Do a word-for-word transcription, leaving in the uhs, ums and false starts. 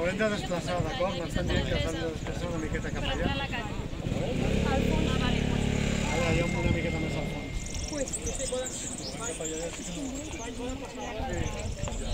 haurem de desplaçar, d'acord? M'estan dient que s'han de desplaçar una miqueta cap allà. Al fons. Ara hi ha una miqueta més al fons. Pues, Cap allà, sí.